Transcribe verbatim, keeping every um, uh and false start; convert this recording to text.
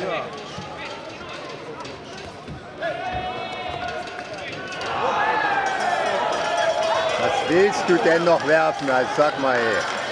Was willst du denn noch werfen? Also sag mal, ey.